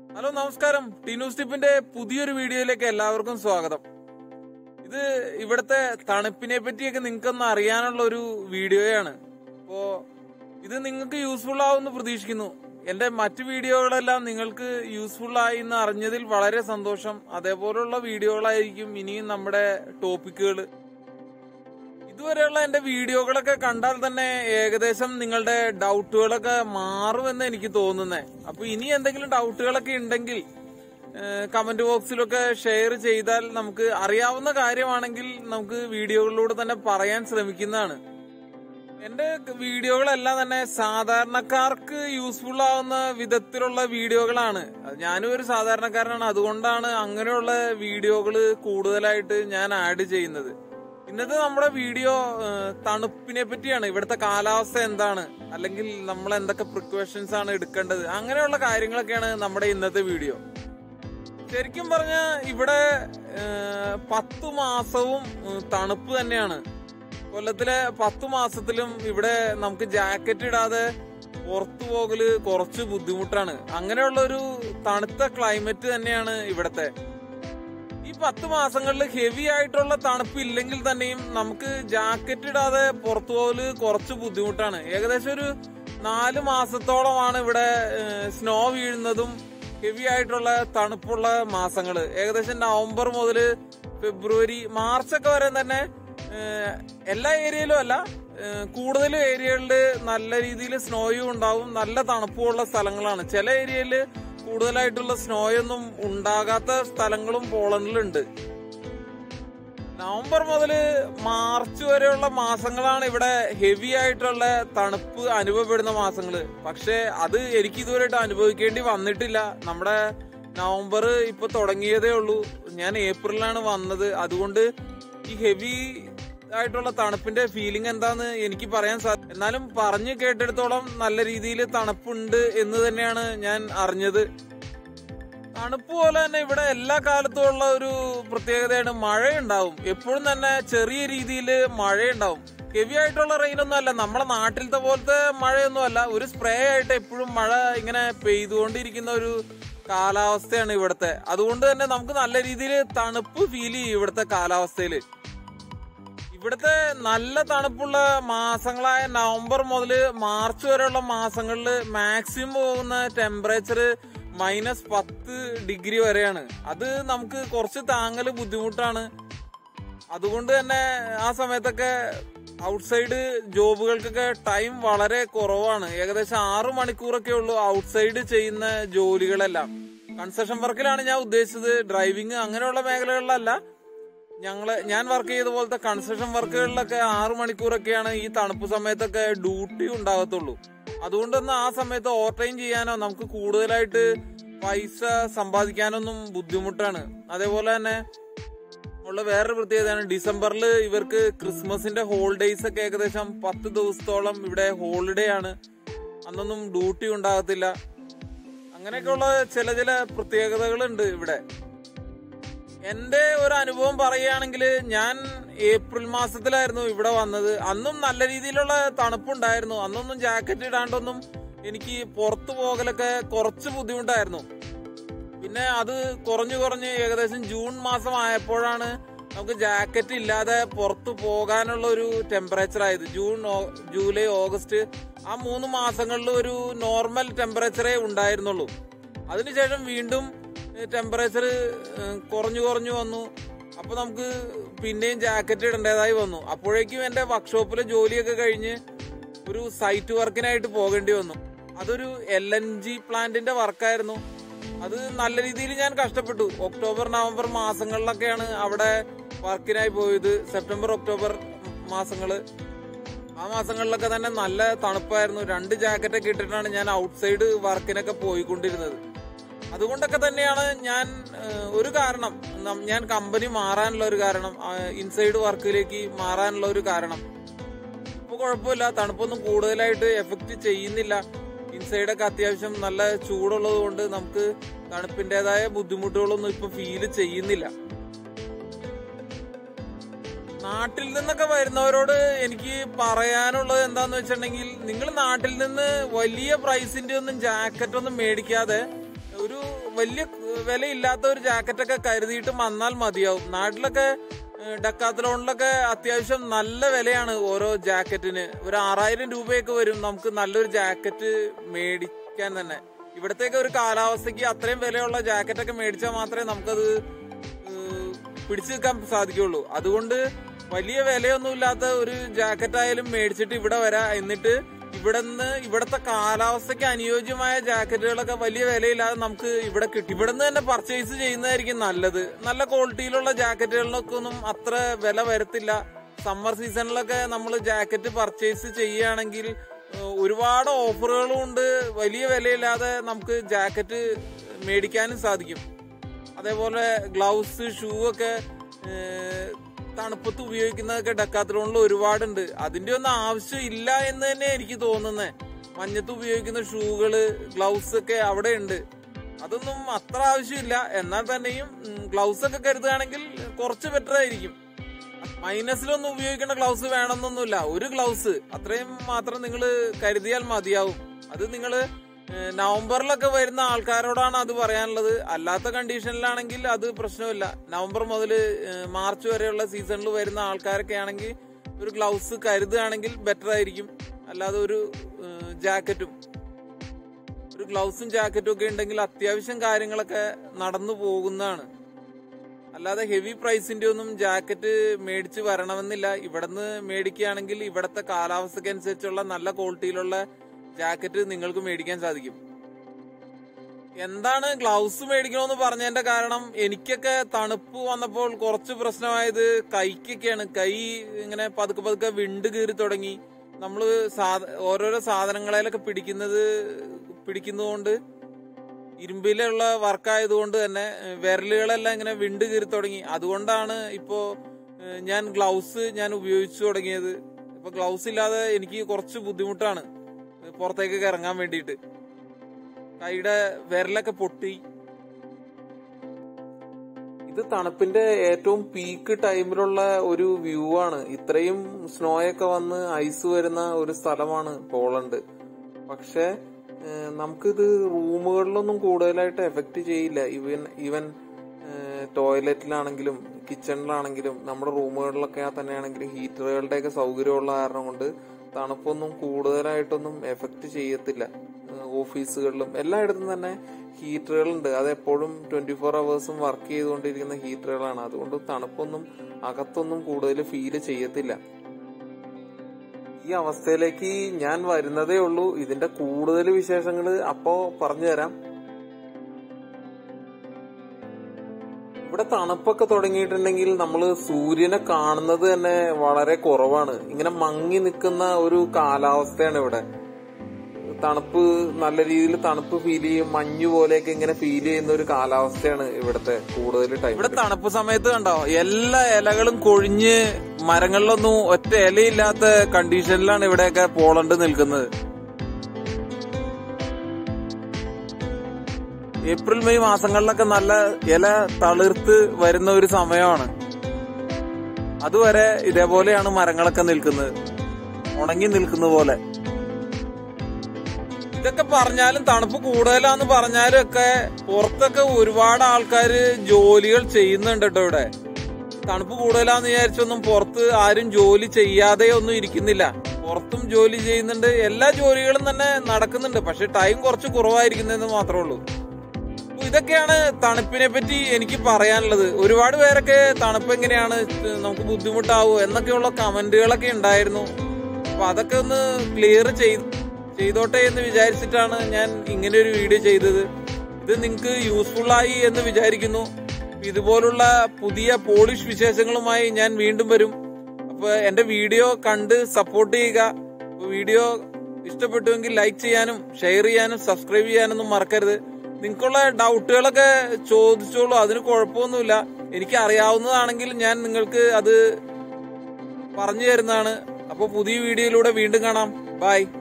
Hello നമസ്കാരം. ടിനൂസ് ടിപ്പിന്റെ പുതിയൊരു വീഡിയോയിലേക്ക് എല്ലാവർക്കും സ്വാഗതം. ഇത് ഇവിടുത്തെ തണുപ്പിനെ പറ്റിയൊക്കെ നിങ്ങൾക്കൊന്ന് അറിയാനുള്ള ഒരു വീഡിയോയാണ്. അപ്പോ ഇത് നിങ്ങൾക്ക് യൂസ്ഫുൾ ആവുമെന്ന് പ്രതീക്ഷിക്കുന്നു. എന്റെ മറ്റു വീഡിയോകളെല്ലാം നിങ്ങൾക്ക് യൂസ്ഫുൾ ആയി എന്ന് അറിഞ്ഞതിൽ വളരെ സന്തോഷം. അതേപോലുള്ള വീഡിയോകളായിരിക്കും ഇനിയും നമ്മുടെ ടോപ്പിക്കുകൾ. ഇതുവരെയുള്ള എന്റെ വീഡിയോകളൊക്കെ കണ്ടാൽ തന്നെ ഏകദേശം നിങ്ങളുടെ ഡൗട്ടുകളൊക്കെ മാറുമെന്ന് എനിക്ക് തോന്നുന്നേ. അപ്പൊ ഇനി എന്തെങ്കിലും ഡൗട്ടുകളൊക്കെ ഉണ്ടെങ്കിൽ കമന്റ് ബോക്സിലൊക്കെ ഷെയർ ചെയ്താൽ നമുക്ക് അറിയാവുന്ന കാര്യമാണെങ്കിൽ നമുക്ക് വീഡിയോകളിലൂടെ തന്നെ പറയാൻ ശ്രമിക്കുന്നതാണ്. എന്റെ വീഡിയോകളെല്ലാം തന്നെ സാധാരണക്കാർക്ക് യൂസ്ഫുൾ ആവുന്ന വിധത്തിലുള്ള വീഡിയോകളാണ്. ഞാനും ഒരു സാധാരണക്കാരനാണ്, അതുകൊണ്ടാണ് അങ്ങനെയുള്ള വീഡിയോകൾ കൂടുതലായിട്ട് ഞാൻ ആഡ് ചെയ്യുന്നത്. ഇന്നത്തെ നമ്മുടെ വീഡിയോ തണുപ്പിനെ പറ്റിയാണ്. ഇവിടുത്തെ കാലാവസ്ഥ എന്താണ്, അല്ലെങ്കിൽ നമ്മൾ എന്തൊക്കെ പ്രിക്കോഷൻസ് ആണ് എടുക്കേണ്ടത്, അങ്ങനെയുള്ള കാര്യങ്ങളൊക്കെയാണ് നമ്മുടെ ഇന്നത്തെ വീഡിയോ. ശരിക്കും പറഞ്ഞ ഇവിടെ 10 മാസവും തണുപ്പ് തന്നെയാണ്. കൊല്ലത്തിലെ 10 മാസത്തിലും ഇവിടെ നമുക്ക് ജാക്കറ്റ് ഇടാതെ പുറത്തു പോകല് കുറച്ച് ബുദ്ധിമുട്ടാണ്. അങ്ങനെയുള്ള ഒരു തണുത്ത ക്ലൈമറ്റ് തന്നെയാണ് ഇവിടത്തെ. ഈ 10 മാസങ്ങളിൽ ഹെവി ആയിട്ടുള്ള തണുപ്പ് ഇല്ലെങ്കിൽ തന്നെയും നമുക്ക് ജാക്കറ്റ് ഇടാതെ പുറത്തു പോകല് കുറച്ച് ബുദ്ധിമുട്ടാണ്. ഏകദേശം ഒരു 4 മാസത്തോളമാണ് ഇവിടെ സ്നോ വീഴുന്നതും ഹെവി ആയിട്ടുള്ള തണുപ്പുള്ള മാസങ്ങള്. ഏകദേശം നവംബർ മുതൽ ഫെബ്രുവരി മാർച്ചൊക്കെ വരെ തന്നെ എല്ലാ ഏരിയയിലും അല്ല, കൂടുതൽ ഏരിയകളിൽ നല്ല രീതിയിൽ സ്നോയും ഉണ്ടാവും. നല്ല തണുപ്പുള്ള സ്ഥലങ്ങളാണ്. ചില ഏരിയയിൽ കൂടുതലായിട്ടുള്ള സ്നോയൊന്നും ഉണ്ടാകാത്ത സ്ഥലങ്ങളും പോളണ്ടിലുണ്ട്. നവംബർ മുതൽ മാർച്ച് വരെയുള്ള മാസങ്ങളാണ് ഇവിടെ ഹെവി ആയിട്ടുള്ള തണുപ്പ് അനുഭവപ്പെടുന്ന മാസങ്ങള്. പക്ഷെ അത് എനിക്ക് ഇതുവരെയായിട്ട് അനുഭവിക്കേണ്ടി വന്നിട്ടില്ല. നമ്മുടെ നവംബർ ഇപ്പൊ തുടങ്ങിയതേ ഉള്ളൂ. ഞാൻ ഏപ്രിലാണ് വന്നത്. അതുകൊണ്ട് ഈ ഹെവി ആയിട്ടുള്ള തണുപ്പിന്റെ ഫീലിംഗ് എന്താന്ന് എനിക്ക് പറയാൻ സാധിക്കും. എന്നാലും പറഞ്ഞു കേട്ടെടുത്തോളം നല്ല രീതിയിൽ തണുപ്പുണ്ട് എന്ന് തന്നെയാണ് ഞാൻ അറിഞ്ഞത്. തണുപ്പ് പോലെ തന്നെ ഇവിടെ എല്ലാ കാലത്തും ഉള്ള ഒരു പ്രത്യേകതയാണ് മഴയുണ്ടാവും. എപ്പോഴും തന്നെ ചെറിയ രീതിയിൽ മഴയുണ്ടാവും. ഹെവി ആയിട്ടുള്ള റെയിനൊന്നും അല്ല, നമ്മളെ നാട്ടിലത്തെ പോലത്തെ മഴയൊന്നും അല്ല. ഒരു സ്പ്രേ ആയിട്ട് എപ്പോഴും മഴ ഇങ്ങനെ പെയ്തുകൊണ്ടിരിക്കുന്ന ഒരു കാലാവസ്ഥയാണ് ഇവിടുത്തെ. അതുകൊണ്ട് തന്നെ നമുക്ക് നല്ല രീതിയിൽ തണുപ്പ് ഫീൽ ചെയ്യും ഇവിടുത്തെ കാലാവസ്ഥയില്. ഇവിടുത്തെ നല്ല തണുപ്പുള്ള മാസങ്ങളായ നവംബർ മുതൽ മാർച്ച് വരെയുള്ള മാസങ്ങളിൽ മാക്സിമം പോകുന്ന ടെമ്പറേച്ചർ -10 ഡിഗ്രി വരെയാണ്. അത് നമുക്ക് കുറച്ച് താങ്ങല് ബുദ്ധിമുട്ടാണ്. അതുകൊണ്ട് തന്നെ ആ സമയത്തൊക്കെ ഔട്ട്സൈഡ് ജോബുകൾക്കൊക്കെ ടൈം വളരെ കുറവാണ്. ഏകദേശം 6 മണിക്കൂറൊക്കെ ഉള്ളൂ ഔട്ട്സൈഡ് ചെയ്യുന്ന ജോലികളെല്ലാം. കൺസ്ട്രക്ഷൻ വർക്കിലാണ് ഞാൻ ഉദ്ദേശിച്ചത്. ഡ്രൈവിംഗ് അങ്ങനെയുള്ള മേഖലകളിലല്ല. ഞാൻ വർക്ക് ചെയ്ത പോലത്തെ കൺസ്ട്രക്ഷൻ വർക്കുകളിലൊക്കെ 6 മണിക്കൂറൊക്കെയാണ് ഈ തണുപ്പ് സമയത്തൊക്കെ ഡ്യൂട്ടി ഉണ്ടാകത്തുള്ളൂ. അതുകൊണ്ട് തന്നെ ആ സമയത്ത് ഓവർ ടൈം ചെയ്യാനോ നമുക്ക് കൂടുതലായിട്ട് പൈസ സമ്പാദിക്കാനൊന്നും ബുദ്ധിമുട്ടാണ്. അതേപോലെ തന്നെ ഉള്ള വേറൊരു പ്രത്യേകതയാണ് ഡിസംബറിൽ ഇവർക്ക് ക്രിസ്മസിന്റെ ഹോളിഡേയ്സ് ഒക്കെ ഏകദേശം 10 ദിവസത്തോളം ഇവിടെ ഹോളിഡേ ആണ്. അന്നൊന്നും ഡ്യൂട്ടി ഉണ്ടാകത്തില്ല. അങ്ങനെയൊക്കെയുള്ള ചില പ്രത്യേകതകളുണ്ട് ഇവിടെ. എന്റെ ഒരു അനുഭവം പറയുകയാണെങ്കിൽ ഞാൻ ഏപ്രിൽ മാസത്തിലായിരുന്നു ഇവിടെ വന്നത്. അന്നും നല്ല രീതിയിലുള്ള തണുപ്പുണ്ടായിരുന്നു. അന്നൊന്നും ജാക്കറ്റ് ഇടാണ്ടൊന്നും എനിക്ക് പുറത്തു പോകലൊക്കെ കുറച്ച് ബുദ്ധിമുട്ടായിരുന്നു. പിന്നെ അത് കുറഞ്ഞ് ഏകദേശം ജൂൺ മാസം ആയപ്പോഴാണ് നമുക്ക് ജാക്കറ്റ് ഇല്ലാതെ പുറത്തു പോകാനുള്ള ഒരു ടെമ്പറേച്ചർ ആയത്. ജൂൺ, ജൂലൈ, ഓഗസ്റ്റ് ആ 3 മാസങ്ങളിൽ ഒരു നോർമൽ ടെമ്പറേച്ചറേ ഉണ്ടായിരുന്നുള്ളൂ. അതിനുശേഷം വീണ്ടും ടെമ്പറേച്ചർ കുറഞ്ഞു വന്നു. അപ്പൊ നമുക്ക് പിന്നെയും ജാക്കറ്റ് ഇടേണ്ടതായി വന്നു. അപ്പോഴേക്കും എന്റെ വർക്ക്ഷോപ്പിലെ ജോലിയൊക്കെ കഴിഞ്ഞ് ഒരു സൈറ്റ് വർക്കിനായിട്ട് പോകേണ്ടി വന്നു. അതൊരു LNG പ്ലാന്റിന്റെ വർക്കായിരുന്നു. അത് നല്ല രീതിയിൽ ഞാൻ കഷ്ടപ്പെട്ടു. ഒക്ടോബർ, നവംബർ മാസങ്ങളിലൊക്കെയാണ് അവിടെ വർക്കിനായി പോയത്. സെപ്റ്റംബർ, ഒക്ടോബർ മാസങ്ങള്. ആ മാസങ്ങളിലൊക്കെ തന്നെ നല്ല തണുപ്പായിരുന്നു. 2 ജാക്കറ്റൊക്കെ ഇട്ടിട്ടാണ് ഞാൻ ഔട്ട്സൈഡ് വർക്കിനൊക്കെ പോയിക്കൊണ്ടിരുന്നത്. അതുകൊണ്ടൊക്കെ തന്നെയാണ് ഞാൻ കമ്പനി മാറാനുള്ള ഒരു കാരണം, ഇൻസൈഡ് വർക്കിലേക്ക് മാറാനുള്ള ഒരു കാരണം. ഇപ്പൊ കുഴപ്പമില്ല, തണുപ്പൊന്നും കൂടുതലായിട്ട് എഫക്ട് ചെയ്യുന്നില്ല. ഇൻസൈഡൊക്കെ അത്യാവശ്യം നല്ല ചൂടുള്ളത് കൊണ്ട് നമുക്ക് തണുപ്പിന്റേതായ ബുദ്ധിമുട്ടുകളൊന്നും ഇപ്പൊ ഫീൽ ചെയ്യുന്നില്ല. നാട്ടിൽ നിന്നൊക്കെ വരുന്നവരോട് എനിക്ക് പറയാനുള്ളത് എന്താന്ന് വെച്ചിട്ടുണ്ടെങ്കിൽ, നിങ്ങൾ നാട്ടിൽ നിന്ന് വലിയ പ്രൈസിന്റെ ഒന്നും ജാക്കറ്റ് ഒന്നും മേടിക്കാതെ ഒരു വലിയ വിലയില്ലാത്ത ഒരു ജാക്കറ്റൊക്കെ കരുതിയിട്ട് വന്നാൽ മതിയാവും. നാട്ടിലൊക്കെ ഡെക്കാത്തലോണിലൊക്കെ അത്യാവശ്യം നല്ല വിലയാണ് ഓരോ ജാക്കറ്റിന്. ഒരു 6000 രൂപയൊക്കെ വരും നമുക്ക് നല്ലൊരു ജാക്കറ്റ് മേടിക്കാൻ തന്നെ. ഇവിടത്തേക്ക് ഒരു കാലാവസ്ഥയ്ക്ക് അത്രയും വിലയുള്ള ജാക്കറ്റൊക്കെ മേടിച്ചാൽ മാത്രമേ നമുക്കത് പിടിച്ചു നിൽക്കാൻ സാധിക്കുള്ളൂ. അതുകൊണ്ട് വലിയ വിലയൊന്നുമില്ലാത്ത ഒരു ജാക്കറ്റായാലും മേടിച്ചിട്ട് ഇവിടെ വരാം. എന്നിട്ട് ഇവിടത്തെ കാലാവസ്ഥയ്ക്ക് അനുയോജ്യമായ ജാക്കറ്റുകളൊക്കെ വലിയ വിലയില്ലാതെ നമുക്ക് ഇവിടെ കിട്ടും. ഇവിടെ നിന്ന് തന്നെ പർച്ചേസ് ചെയ്യുന്നതായിരിക്കും നല്ലത്. നല്ല ക്വാളിറ്റിയിലുള്ള ജാക്കറ്റുകളിലൊക്കെ ഒന്നും അത്ര വില വരത്തില്ല. സമ്മർ സീസണിലൊക്കെ നമ്മൾ ജാക്കറ്റ് പർച്ചേസ് ചെയ്യുകയാണെങ്കിൽ ഒരുപാട് ഓഫറുകളും ഉണ്ട്. വലിയ വിലയില്ലാതെ നമുക്ക് ജാക്കറ്റ് മേടിക്കാനും സാധിക്കും. അതേപോലെ ഗ്ലൗസ്, ഷൂ ഒക്കെ തണുപ്പത്ത് ഉപയോഗിക്കുന്നതൊക്കെ ഡെക്കാത്തലോണിൽ ഒരുപാടുണ്ട്. അതിന്റെ ഒന്നും ആവശ്യം ഇല്ല എന്ന് തന്നെ എനിക്ക് തോന്നുന്നത്. മഞ്ഞത്ത് ഉപയോഗിക്കുന്ന ഷൂകള്, ഗ്ലൗസ് ഒക്കെ അവിടെ ഉണ്ട്. അതൊന്നും അത്ര ആവശ്യമില്ല. എന്നാൽ തന്നെയും ഗ്ലൗസ് ഒക്കെ കരുതുകയാണെങ്കിൽ കുറച്ച് ബെറ്റർ ആയിരിക്കും. മൈനസിലൊന്നും ഉപയോഗിക്കേണ്ട ഗ്ലൗസ് വേണമെന്നൊന്നുമില്ല. ഒരു ഗ്ലൗസ് അത്രയും മാത്രം നിങ്ങൾ കരുതിയാൽ മതിയാവും. അത് നിങ്ങള് നവംബറിലൊക്കെ വരുന്ന ആൾക്കാരോടാണ് അത് പറയാനുള്ളത്. അല്ലാത്ത കണ്ടീഷനിലാണെങ്കിൽ അത് പ്രശ്നമില്ല. നവംബർ മുതൽ മാർച്ച് വരെയുള്ള സീസണിൽ വരുന്ന ആൾക്കാരൊക്കെ ആണെങ്കിൽ ഒരു ഗ്ലൗസ് കരുതുകയാണെങ്കിൽ ബെറ്റർ ആയിരിക്കും. അല്ലാതെ ഒരു ഗ്ലൗസും ജാക്കറ്റും ഒക്കെ ഉണ്ടെങ്കിൽ അത്യാവശ്യം കാര്യങ്ങളൊക്കെ നടന്നു പോകുന്നതാണ്. അല്ലാതെ ഹെവി പ്രൈസിന്റെ ഒന്നും ജാക്കറ്റ് മേടിച്ച് വരണമെന്നില്ല. ഇവിടുന്ന് മേടിക്കുകയാണെങ്കിൽ ഇവിടത്തെ കാലാവസ്ഥയ്ക്ക് അനുസരിച്ചുള്ള നല്ല ക്വാളിറ്റിയിലുള്ള ജാക്കറ്റ് നിങ്ങൾക്ക് മേടിക്കാൻ സാധിക്കും. എന്താണ് ഗ്ലൗസ് മേടിക്കണമെന്ന് പറഞ്ഞതിന്റെ കാരണം, എനിക്കൊക്കെ തണുപ്പ് വന്നപ്പോൾ കുറച്ച് പ്രശ്നമായത് കൈക്കൊക്കെയാണ്. കൈ ഇങ്ങനെ പതുക്കെ പതുക്കെ വിണ്ട് കീറി തുടങ്ങി. നമ്മള് ഓരോരോ സാധനങ്ങളിലൊക്കെ പിടിക്കുന്നതുകൊണ്ട് ഇരുമ്പിലുള്ള വർക്കായതുകൊണ്ട് തന്നെ വിരലുകളെല്ലാം ഇങ്ങനെ വിണ്ട് കീറി തുടങ്ങി. അതുകൊണ്ടാണ് ഇപ്പോ ഞാൻ ഗ്ലൗസ് ഉപയോഗിച്ചു തുടങ്ങിയത്. ഇപ്പൊ ഗ്ലൗസ് ഇല്ലാതെ എനിക്ക് കുറച്ച് ബുദ്ധിമുട്ടാണ് പുറത്തേക്കൊക്കെ ഇറങ്ങാൻ വേണ്ടിയിട്ട്. കൈയുടെ വിരലൊക്കെ പൊട്ടി. ഇത് തണുപ്പിന്റെ ഏറ്റവും പീക്ക് ടൈമിലുള്ള ഒരു വ്യൂ ആണ്. ഇത്രയും സ്നോയൊക്കെ വന്ന് ഐസ് വരുന്ന ഒരു സ്ഥലമാണ് പോളണ്ട്. പക്ഷെ നമുക്കിത് റൂമുകളിലൊന്നും കൂടുതലായിട്ട് എഫക്ട് ചെയ്യില്ല. ഈവൻ ടോയ്ലറ്റിലാണെങ്കിലും കിച്ചണിലാണെങ്കിലും നമ്മുടെ റൂമുകളിലൊക്കെ തന്നെയാണെങ്കിലും ഹീറ്ററുകളുടെയൊക്കെ സൗകര്യമുള്ള കാരണം കൊണ്ട് തണുപ്പൊന്നും കൂടുതലായിട്ടൊന്നും എഫക്ട് ചെയ്യത്തില്ല. ഓഫീസുകളിലും എല്ലായിടത്തും തന്നെ ഹീറ്ററുകളുണ്ട്. അതെപ്പോഴും 24 hours വർക്ക് ചെയ്തുകൊണ്ടിരിക്കുന്ന ഹീറ്ററുകളാണ്. അതുകൊണ്ട് തണുപ്പൊന്നും അകത്തൊന്നും കൂടുതൽ ഫീല് ചെയ്യത്തില്ല. ഈ അവസ്ഥയിലേക്ക് ഞാൻ വരുന്നതേ ഉള്ളൂ. ഇതിന്റെ കൂടുതൽ വിശേഷങ്ങൾ അപ്പോ പറഞ്ഞുതരാം. ഇവിടെ തണുപ്പൊക്കെ തുടങ്ങിയിട്ടുണ്ടെങ്കിൽ നമ്മൾ സൂര്യനെ കാണുന്നത് തന്നെ വളരെ കുറവാണ്. ഇങ്ങനെ മങ്ങി നിൽക്കുന്ന ഒരു കാലാവസ്ഥയാണ് ഇവിടെ. തണുപ്പ് നല്ല രീതിയിൽ തണുപ്പ് ഫീൽ ചെയ്യും. മഞ്ഞു പോലെയൊക്കെ ഇങ്ങനെ ഫീൽ ചെയ്യുന്ന ഒരു കാലാവസ്ഥയാണ് ഇവിടുത്തെ കൂടുതൽ ടൈം. ഇവിടെ തണുപ്പ് സമയത്ത് കണ്ടോ എല്ലാ ഇലകളും കൊഴിഞ്ഞ് മരങ്ങളിലൊന്നും ഒറ്റ ഇലയില്ലാത്ത കണ്ടീഷനിലാണ് ഇവിടെയൊക്കെ പോളണ്ട് നിൽക്കുന്നത്. ഏപ്രിൽ മെയ് മാസങ്ങളിലൊക്കെ നല്ല ഇല തളിർത്ത് വരുന്ന ഒരു സമയമാണ്. അതുവരെ ഇതേപോലെയാണ് മരങ്ങളൊക്കെ നിൽക്കുന്നത്, ഉണങ്ങി നിൽക്കുന്ന പോലെ. ഇതൊക്കെ പറഞ്ഞാലും തണുപ്പ് കൂടുതലാന്ന് പറഞ്ഞാലും ഒക്കെ പുറത്തൊക്കെ ഒരുപാട് ആൾക്കാര് ജോലികൾ ചെയ്യുന്നുണ്ട് കേട്ടോ. ഇവിടെ തണുപ്പ് കൂടുതലാന്ന് വിചാരിച്ചൊന്നും പുറത്ത് ആരും ജോലി ചെയ്യാതെ ഒന്നും ഇരിക്കുന്നില്ല. പുറത്തും ജോലി ചെയ്യുന്നുണ്ട്. എല്ലാ ജോലികളും തന്നെ നടക്കുന്നുണ്ട്. പക്ഷെ ടൈം കുറച്ച് കുറവായിരിക്കുന്നതെന്ന് മാത്രമേ ഉള്ളൂ. ഇതൊക്കെയാണ് തണുപ്പിനെ പറ്റി എനിക്ക് പറയാനുള്ളത്. ഒരുപാട് പേരൊക്കെ തണുപ്പ് എങ്ങനെയാണ്, നമുക്ക് ബുദ്ധിമുട്ടാവോ എന്നൊക്കെയുള്ള കമന്റുകളൊക്കെ ഉണ്ടായിരുന്നു. അപ്പൊ അതൊക്കെ ഒന്ന് ക്ലിയർ ചെയ്തോട്ടെ എന്ന് വിചാരിച്ചിട്ടാണ് ഞാൻ ഇങ്ങനെ ഒരു വീഡിയോ ചെയ്തത്. ഇത് നിങ്ങൾക്ക് യൂസ്ഫുൾ ആയി എന്ന് വിചാരിക്കുന്നു. ഇതുപോലുള്ള പുതിയ പോളിഷ് വിശേഷങ്ങളുമായി ഞാൻ വീണ്ടും വരും. അപ്പൊ എന്റെ വീഡിയോ കണ്ട് സപ്പോർട്ട് ചെയ്യുക. വീഡിയോ ഇഷ്ടപ്പെട്ടുവെങ്കിൽ ലൈക്ക് ചെയ്യാനും ഷെയർ ചെയ്യാനും സബ്സ്ക്രൈബ് ചെയ്യാനൊന്നും മറക്കരുത്. നിങ്ങൾക്കുള്ള ഡൗട്ടുകളൊക്കെ ചോദിച്ചോളൂ, അതിന് കുഴപ്പമൊന്നുമില്ല. എനിക്ക് അറിയാവുന്നതാണെങ്കിൽ ഞാൻ നിങ്ങൾക്ക് അത് പറഞ്ഞു തരുന്നതാണ്. അപ്പോൾ പുതിയ വീഡിയോയിലൂടെ വീണ്ടും കാണാം. ബൈ.